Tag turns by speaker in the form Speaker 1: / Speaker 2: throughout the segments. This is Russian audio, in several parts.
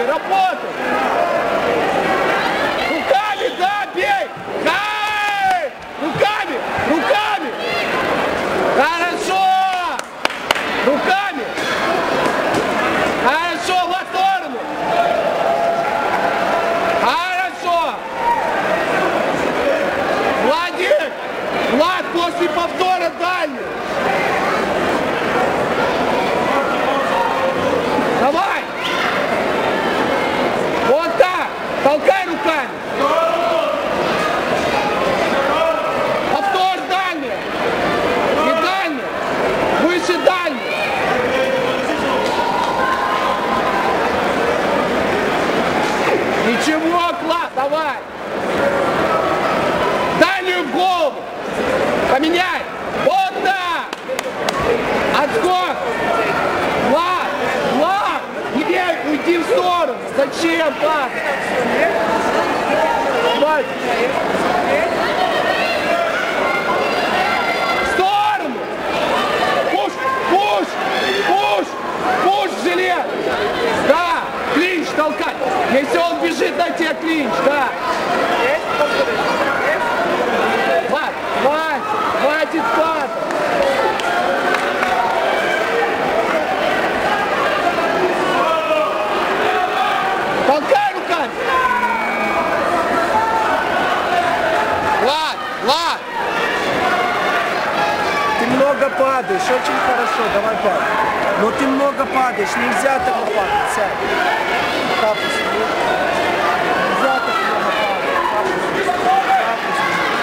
Speaker 1: работай! Руками, да, бей! Ай! Руками! Руками! Хорошо! Руками! Хорошо, в сторону! Хорошо! Владик! Влад, после повтора дальний! Давай! Вот так! Толкай руками! Повтор дальний! И дальний! Выше дальний! Ничего, класс! Давай! Дальнюю в голову! Поменяй! Вот так! Отскок! Влад! Влад! Не бей! Уйди в сторону! Зачем, пас? Влад! В сторону! Пуш! Пуш! Пуш! Пуш в жилет! Да! Клинч толкать! Если он бежит, дай тебе клинч! Да! Влад! Влад! Хватит пас! Толкай руками! Влад! Влад!
Speaker 2: Ты много падаешь, очень хорошо, давай падай. Но ты много падаешь, нельзя так падать, сядь. Капус. Нельзя так много падать. Капус.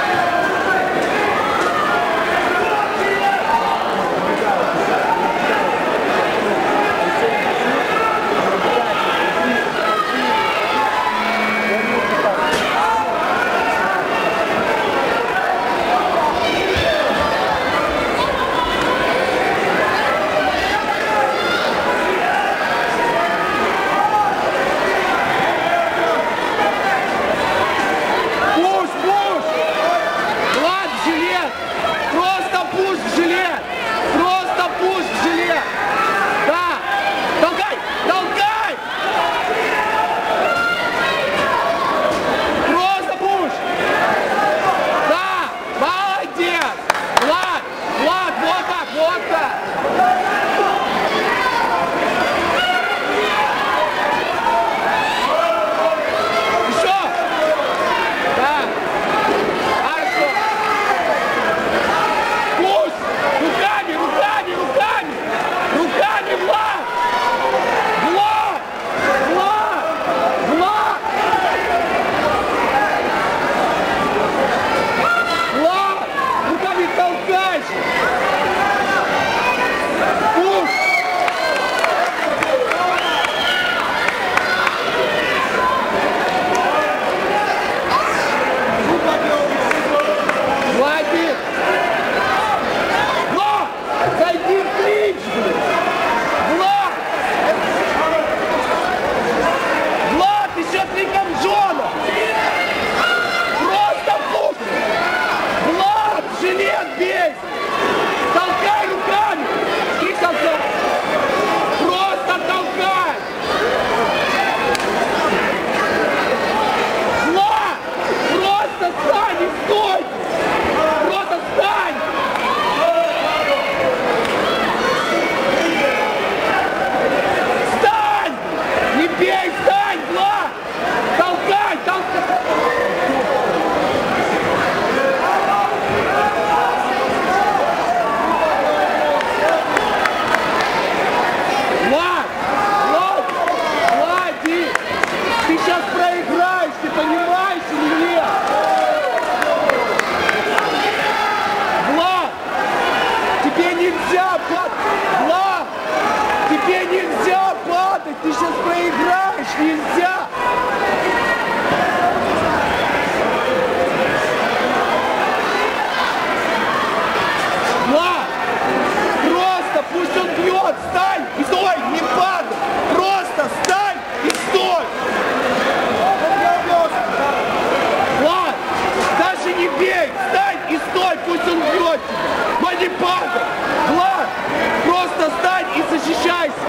Speaker 2: Ты сейчас проиграешь, нельзя! Влад, просто пусть он бьет, встань и стой, не падай! Просто встань и стой! Влад, даже не бей, встань и стой, пусть он бьет тебя! Но не падай! Влад, просто встань и защищайся!